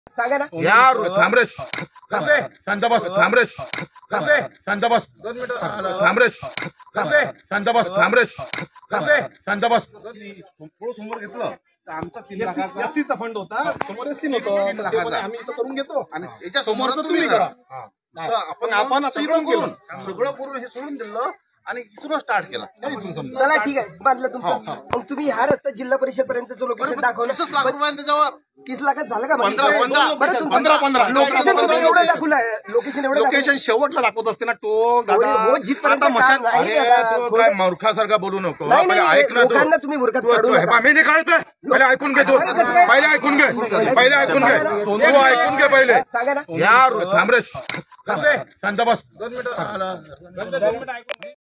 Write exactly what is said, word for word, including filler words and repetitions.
सांगा ना यार थांब रे शांत बस थांब रे शांत बस थांब रे शांत बस थांब रे शांत बस थोडं समोर घेतलं तर आमचा तीन लाखाचा एससीचा फंड होता, समोर एससी नव्हतं, आम्ही इथं करून घेतो आणि याच्या समोरचं तुम्ही करा. तर आपण आपण आता इथून करून सगळं करून हे सोडून दिलं आणि इथून स्टार्ट केला. इथून समजा चला ठीक आहे, बांधलं तुमचं. मग तुम्ही हा रस्ता जिल्हा परिषद पर्यंतचं लोकेशन दाखवलं. तीस लाख रुपये त्याच्यावर तीस लाखात झालं का? पंधरा पंधरा बरं तुमचं पंधरा पंधरा लोकेशन तुम्ही एवढं दाखवलं आहे. लोकेशन एवढं लोकेशन शेवटला दाखवत असते ना तो दादा. हो, जिथपर्यंत आता मशान काम नाही. अरे तू काय मूर्खासारखा बोलू नको. नाही, पहिले नाही, ऐक ना तू लोकांना तुम्ही मूर्खात तू काढू तू हे नका. पहा, मी नाही काढत आहे. पहिले ऐकून घे तू पहिले ऐकून घे पहिले ऐकून घे तू ऐकून घे पहिले. सांगा ना यार थांब रे शांत बस